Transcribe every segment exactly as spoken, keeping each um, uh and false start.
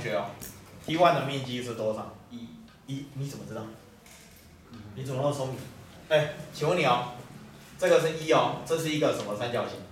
学哦 ，T 一 的面积是多少？ 一。 一，你怎么知道？你怎么那么聪明？哎、欸，请问你哦，这个是一哦，这是一个什么三角形？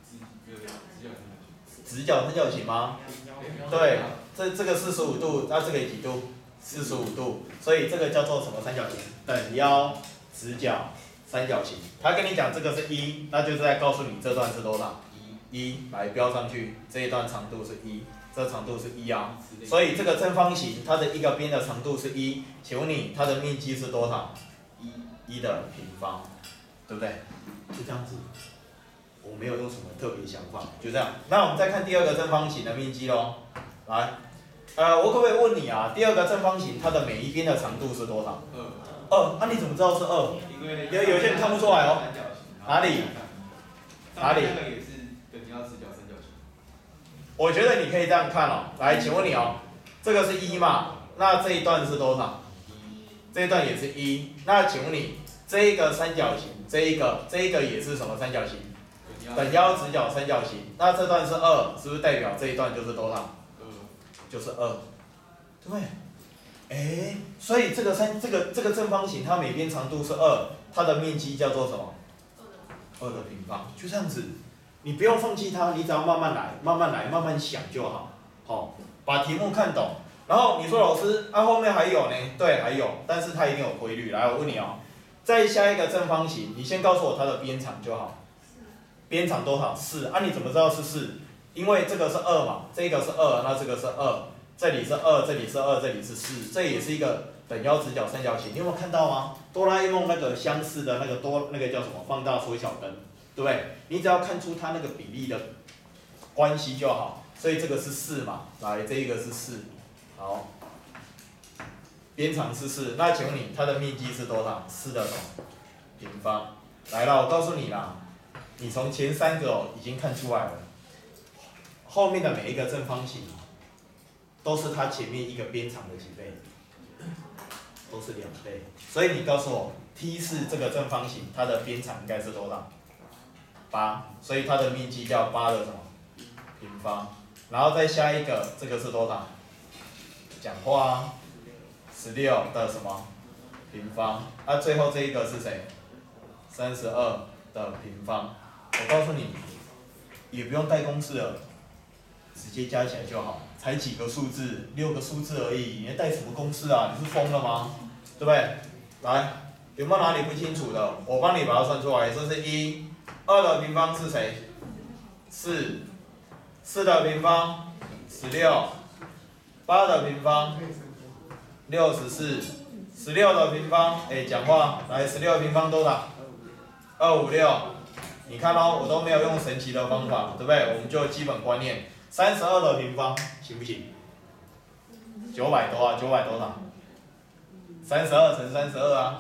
直角三角形吗？对，这这个四十五度，那这个几度？四十五度，所以这个叫做什么三角形？等腰直角三角形。他跟你讲这个是一，那就是在告诉你这段是多少？一，来标上去，这一段长度是一，这长度是一啊。所以这个正方形它的一个边的长度是一，请问你它的面积是多少？一，一的平方，对不对？就这样子。我没有用什么特别想法，就这样。那我们再看第二个正方形的面积咯。来，呃，我可不可以问你啊？第二个正方形它的每一边的长度是多少？二。二，那你怎么知道是二？有有些人看不出来哦。哪里？哪里？ 那个也是等腰直角三角形。 我觉得你可以这样看哦。来，请问你哦，这个是一嘛？那这一段是多少？这一段也是一。那请问你，这一个三角形，这一个这一个也是什么三角形？等腰直角三角形，那这段是二，是不是代表这一段就是多少？二，就是二，对不对？哎，所以这个三这个这个正方形，它每边长度是二，它的面积叫做什么？二的平方，就这样子。你不用放弃它，你只要慢慢来，慢慢来，慢慢想就好。好、哦，把题目看懂。然后你说老师，啊后面还有呢？对，还有，但是它一定有规律。来，我问你哦，再下一个正方形，你先告诉我它的边长就好。边长多少？四啊？你怎么知道是四？因为这个是二嘛，这个是二，那这个是二，这里是二，这里是二，这里是四，这也是一个等腰直角三角形。你有没有看到吗？哆啦 A 梦那个相似的那个多那个叫什么？放大缩小灯，对不对？你只要看出它那个比例的关系就好。所以这个是四嘛，来这一个是四，好，边长是四，那请问你它的面积是多少？四的什么平方？来了，我告诉你啦。你从前三个哦已经看出来了，后面的每一个正方形都是它前面一个边长的几倍，都是两倍。所以你告诉我 ，T 四这个正方形它的边长应该是多少？八，所以它的面积叫八的什么平方？然后再下一个，这个是多少？讲话啊，十六的什么平方？啊，最后这一个是谁？三十二的平方。我告诉你，也不用带公式了，直接加起来就好，才几个数字，六个数字而已，你还带什么公式啊？你是疯了吗？对不对？来，有没有哪里不清楚的？我帮你把它算出来，这是一，二的平方是谁？四，四的平方十六，八的平方六十四，十六的平方，哎，讲话，来，十六平方多少？二五六。你看哦，我都没有用神奇的方法，对不对？我们就基本观念，三十二的平方行不行？九百多啊，九百多少？三十二乘三十二啊。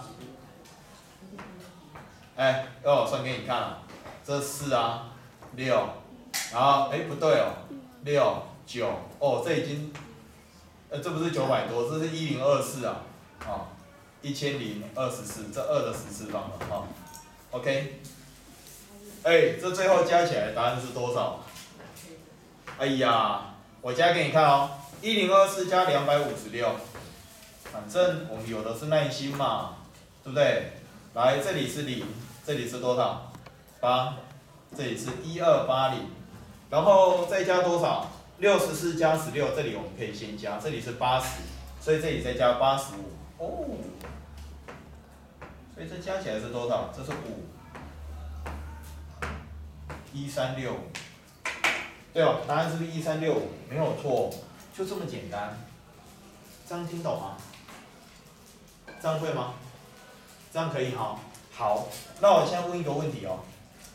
哎，让我算给你看啊，这四啊，六，然后哎不对哦，六九哦，这已经，呃这不是九百多，这是一零二四啊，哦，一千零二十四，这二的十次方了哦 ，OK。哎，这最后加起来答案是多少？哎呀，我加给你看哦，一零二四加两百五十六，反正我们有的是耐心嘛，对不对？来，这里是零，这里是多少？八，这里是一二八零，然后再加多少？六十四加十六，这里我们可以先加，这里是八十，所以这里再加八十五，哦，所以这加起来是多少？这是五。一三六五，对哦，答案是不是一三六五？没有错，就这么简单。这样听懂吗？这样会吗？这样可以哈。好，那我现在问一个问题哦，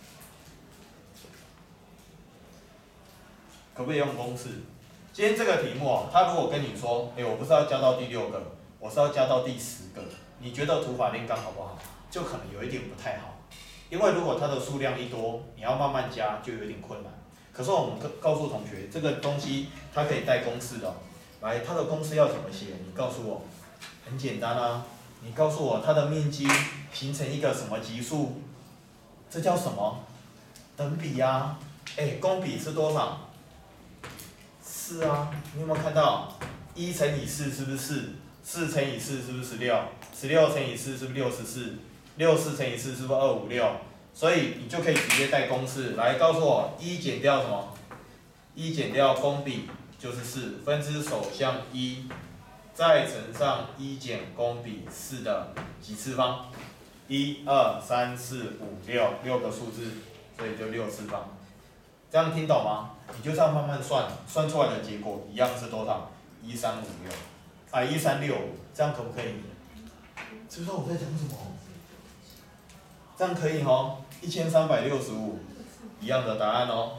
可不可以用公式？今天这个题目哦，他如果跟你说，哎，我不是要加到第六个，我是要加到第十个，你觉得土法炼钢好不好？就可能有一点不太好。因为如果它的数量一多，你要慢慢加就有点困难。可是我们告诉同学，这个东西它可以带公式的、哦。来，它的公式要怎么写？你告诉我。很简单啊，你告诉我它的面积形成一个什么级数？这叫什么？等比呀、啊。哎，公比是多少？四啊，你有没有看到？ 一乘以四是不是四？四乘以四是不是十六？十六乘以四是不是六十四？六四乘以四是不是二五六？所以你就可以直接带公式来告诉我，一减掉什么？一减掉公比就是四，分之首项一，再乘上一减公比四的几次方？一二三四五六，六个数字，所以就六次方。这样听懂吗？你就这样慢慢算，算出来的结果一样是多少？一三五六，啊一三六五，这样可不可以？知不知道我在讲什么？这样可以吼，一千三百六十五，一样的答案哦。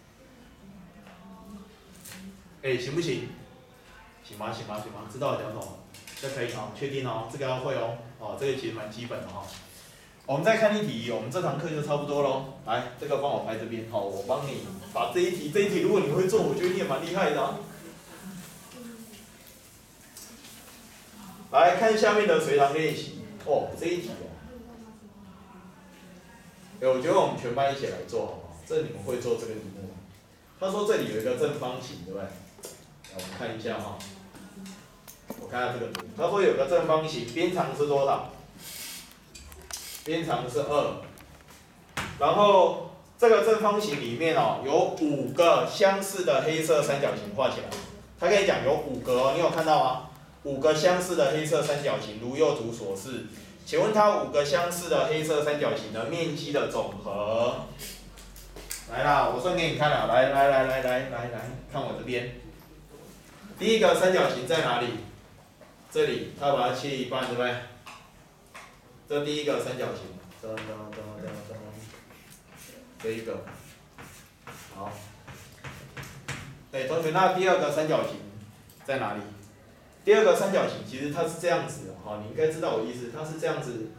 哎，行不行？行吗？行吗？行吗？知道我讲什么？这可以哦，确定哦，这个要会哦。哦，这个其实蛮基本的哈、哦。我们再看一题，我们这堂课就差不多喽。来，这个帮我拍这边，好，我帮你把这一题，这一题如果你会做，我觉得你也蛮厉害的、啊。来看下面的随堂练习，哦，这一题哦，哎，我觉得我们全班一起来做好不好？这你们会做这个题目吗？他说这里有一个正方形，对不对？来，我们看一下哈、哦。我看下这个图，他说有个正方形，边长是多少？边长是二，然后这个正方形里面哦，有五个相似的黑色三角形画起来。他跟你讲有五个哦，你有看到吗？五个相似的黑色三角形，如右图所示。请问它五个相似的黑色三角形的面积的总和？来啦，我算给你看了，来来来来来来来，看我这边。第一个三角形在哪里？这里，它把它切一半，对不对？这第一个三角形，噔噔噔噔噔，这一个，好。对，同学，那第二个三角形在哪里？第二个三角形其实它是这样子的，哈，你应该知道我意思，它是这样子，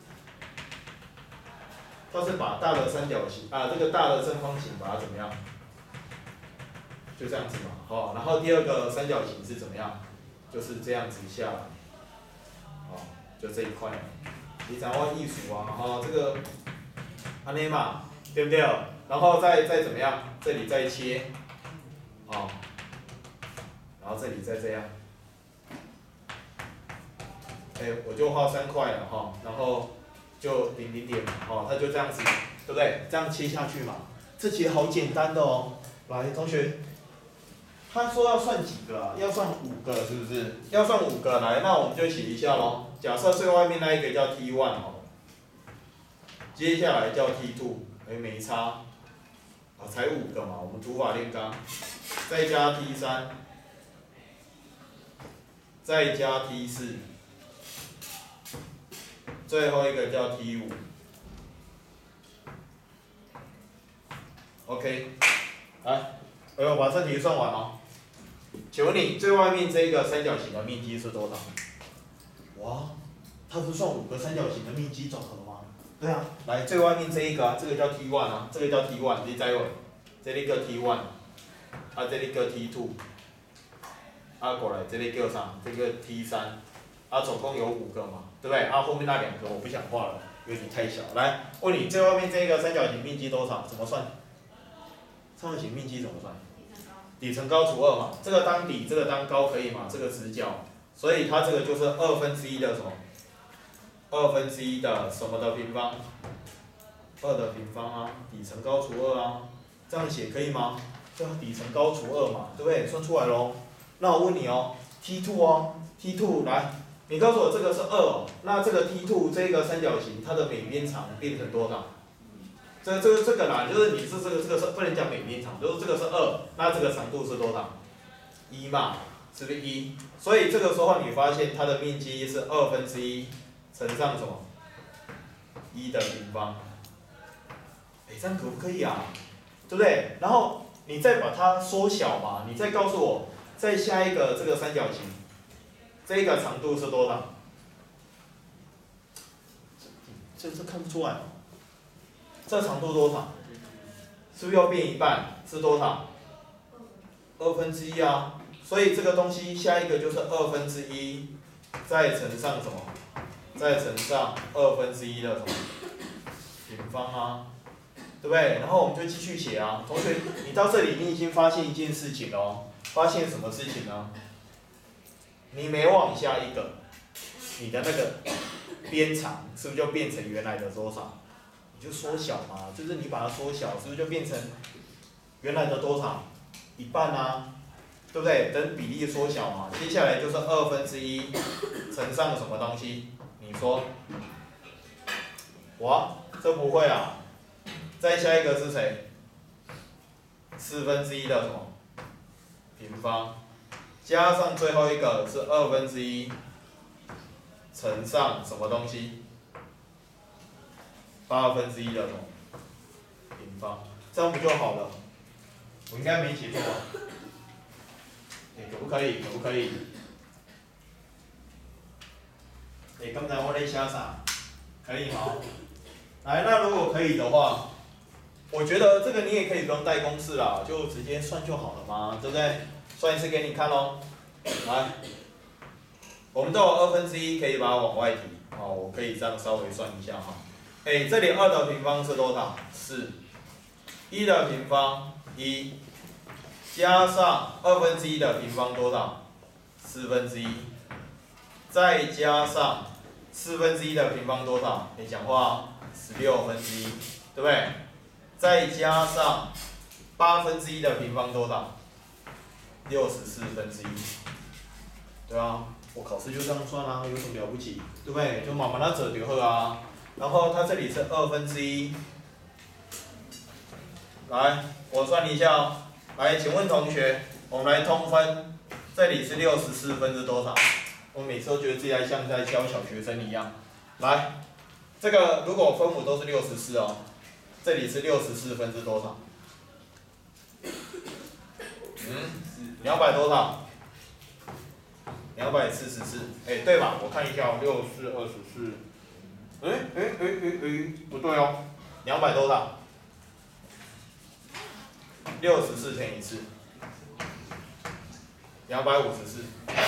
它是把大的三角形啊，这个大的正方形把它怎么样？就这样子嘛，好，然后第二个三角形是怎么样？就是这样子下来，好，就这一块。你掌握艺术啊，哈，这个安尼嘛，对不对？然后再再怎么样？这里再切，啊，然后这里再这样，哎，我就画三块了哈，然后就点点点嘛，哈，它就这样子，对不对？这样切下去嘛，这题好简单的哦。来，同学，他说要算几个啊？要算五个，是不是？要算五个，来，那我们就写一下咯。假设最外面那一个叫 T 一 好了，接下来叫 T 二， 哎，没差，啊，才五个嘛，我们土法炼钢，再加 T 三，再加 T 四，最后一个叫 T 五。OK， 来，我把这题算完哦。请问你最外面这个三角形的面积是多少？哇，它不是算五个三角形的面积总和吗？对啊，来最外面这一个啊，这个叫 T 一 啊，这个叫 T 一，你知无？这里叫 T 一，啊这里叫 T 二，啊过来这里叫啥？这个 T 三，啊总共有五个嘛，对不对？啊后面那两个我不想画了，有点太小。来，问你最外面这个三角形面积多少？怎么算？三角形面积怎么算？底乘高除二嘛，这个当底，这个当高可以嘛？这个直角，所以它这个就是二分之一的什么？二分之一的什么的平方？二的平方啊，底乘高除二啊，这样写可以吗？这样底乘高除二嘛，对不对？算出来咯。那我问你哦 ，T 二 哦 ，T 二 来，你告诉我这个是二哦，那这个 T 二 这个三角形它的每边长变成多少？这这个这个啦，就是你是这个这个是不能讲每边长，就是这个是二，那这个长度是多少？一嘛，是不是一？所以这个时候你发现它的面积是二分之一乘上什么？一的平方。哎，这样可不可以啊？对不对？然后你再把它缩小嘛，你再告诉我，再下一个这个三角形，这个长度是多少？这这看不出来。这长度多少？是不是要变一半？是多少？二分之一啊。所以这个东西下一个就是二分之一，再乘上什么？再乘上二分之一的什么？平方啊，对不对？然后我们就继续写啊。同学，你到这里你已经发现一件事情了哦。发现什么事情呢？ 你每往下一个，你的那个边长是不是就变成原来的多少？你就缩小嘛，就是你把它缩小，是不是就变成原来的多少？一半啊，对不对？等比例缩小嘛，接下来就是二分之一乘上什么东西？你说，哇，这不会啊。再下一个是谁？四分之一的什么平方，加上最后一个是二分之一乘上什么东西？八分之一的什么平方？这样不就好了？我应该没写错吧？哎，可不可以？可不可以？哎，刚才我在写啥？可以吗？来，那如果可以的话，我觉得这个你也可以不用带公式啦，就直接算就好了嘛，对不对？算一次给你看咯。来，我们都有二分之一，可以把它往外提。好，我可以这样稍微算一下哈。哎，这里二的平方是多少？四。一的平方一，加上二分之一的平方多少？四分之一，再加上四分之一的平方多少？你讲话，十六分之一，对不对？再加上八分之一的平方多少？六十四分之一，对啊，我考试就这样算啊，有什么了不起？对不对？就慢慢的做就好啊。然后它这里是二分之一，来，我算一下哦。来，请问同学，我们来通分，这里是六十四分之多少？我每次都觉得自己还像在教小学生一样。来，这个如果分母都是六十四哦。这里是六十四分之多少？嗯，两百多少？两百四十四，哎，对吧？我看一下，六四二十四，哎哎哎哎哎，不对哦，两百多少？六十四乘以四，两百五十四。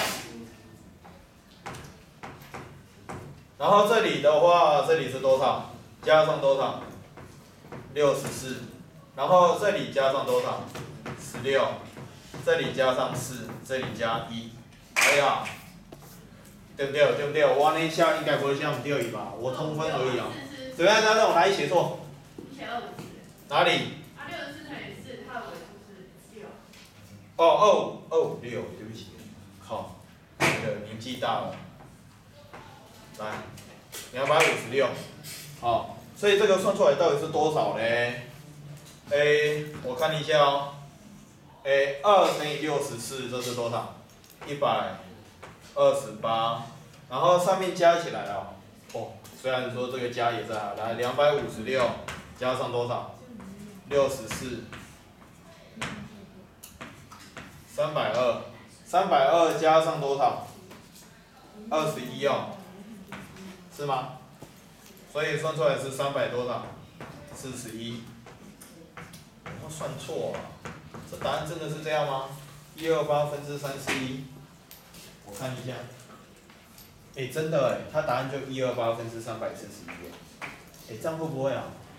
然后这里的话，这里是多少？加上多少？六十四，然后这里加上多少？十六，这里加上四，这里加一，哎呀，对不对？对不对？我那下应该不会像对吧？我通分而已啊。怎么样？那我哪里写错？ 你写二五四。 哪里？ 啊，六十四乘以四，它的尾数是六。 哦哦哦，六，对不起，靠，这个年纪大了。来，两百五十六，好。所以这个算出来到底是多少呢？哎，我看一下哦。哎，二乘以六十四，这是多少？一百二十八。然后上面加起来哦，哦，虽然说这个加也在啊，来两百五十六加上多少？六十四，三百二，三百二加上多少？二十一哦，是吗？所以算出来是三百多少？四十一。我算错了，这答案真的是这样吗？一二八分之三十一，我看一下。哎，真的哎，它答案就一二八分之三百四十一。哎，这样会不会啊？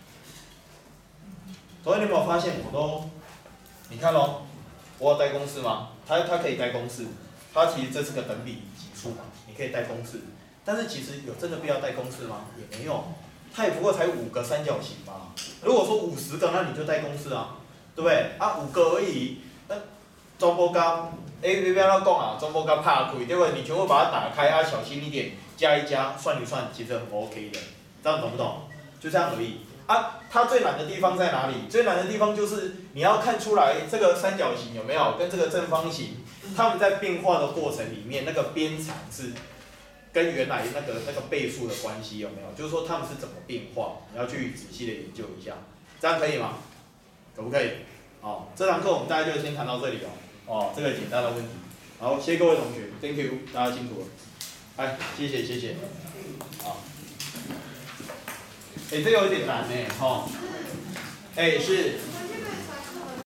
所以你有没有发现，我都，你看咯，我有带公式吗？它它可以带公式，它其实这是个等比级数嘛，你可以带公式。但是其实有真的必要带公式吗？也没有，它也不过才五个三角形嘛。如果说五十个，那你就带公式啊，对不对？啊，五个而已，那中波刚，哎，别不要讲啊，中波刚拍开，对不对？你全部把它打开啊，小心一点，加一加，算一算，其实很 OK 的，这样懂不懂？就这样而已。啊，它最难的地方在哪里？最难的地方就是你要看出来这个三角形有没有跟这个正方形，它们在变化的过程里面，那个边长是。跟原来那个那个倍数的关系有没有？就是说它们是怎么变化，你要去仔细的研究一下，这样可以吗？可不可以？哦，这堂课我们大概就先谈到这里哦。哦，这个简单的问题。好，谢谢各位同学 ，Thank you， 大家辛苦了。哎，谢谢谢谢。好。哎，这个有点难呢，哈、哦。哎，是。